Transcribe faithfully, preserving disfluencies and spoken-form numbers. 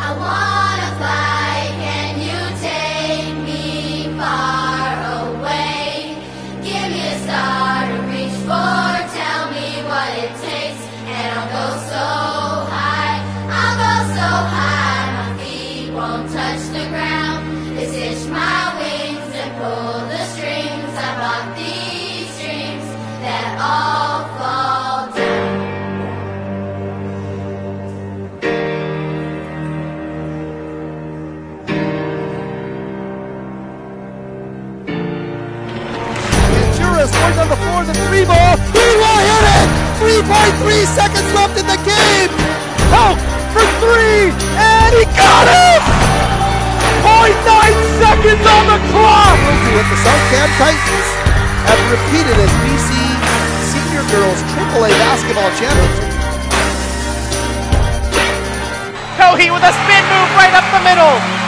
wanna fly, can you take me far away? Give me a star to reach for, tell me what it takes, and I'll go so high, I'll go so high, my feet won't touch the ground. They stitch my wings and pull the strings. I brought these strings that all fall down. Going on the floor, the three ball. He will hit it! three point three seconds left in the game! Out for three! And he got it! zero point nine seconds on the clock! With the South Cam Titans have repeated as B C Senior Girls triple A Basketball Championship. Cohe with a spin move right up the middle.